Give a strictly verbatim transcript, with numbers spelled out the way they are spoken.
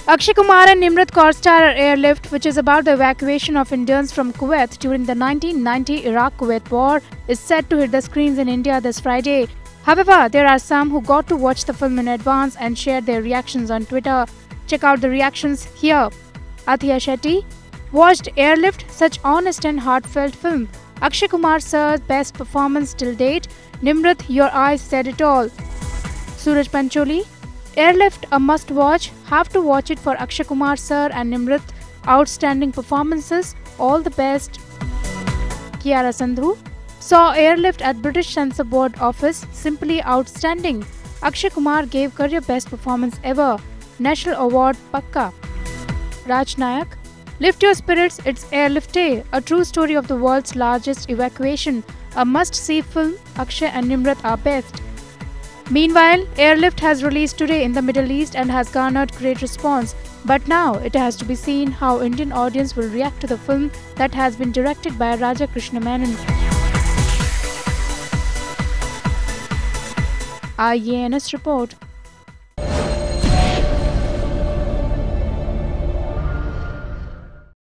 Akshay Kumar and Nimrat co-star Airlift, which is about the evacuation of Indians from Kuwait during the nineteen ninety Iraq-Kuwait war, is set to hit the screens in India this Friday. However, there are some who got to watch the film in advance and shared their reactions on Twitter. Check out the reactions here. Athiya Shetty watched Airlift, such honest and heartfelt film. Akshay Kumar sir's best performance till date. Nimrat, your eyes said it all. Suraj Pancholi, Airlift a must-watch. Have to watch it for Akshay Kumar sir and Nimrat. Outstanding performances. All the best. Kiara Sandhu saw Airlift at British Censor Board office. Simply outstanding. Akshay Kumar gave career best performance ever. National Award Pakka. Raj Nayak, lift your spirits, it's Airlift Day, a true story of the world's largest evacuation. A must-see film. Akshay and Nimrat are best. Meanwhile, Airlift has released today in the Middle East and has garnered great response. But now it has to be seen how Indian audience will react to the film that has been directed by Raja Krishna Menon. I A N S report.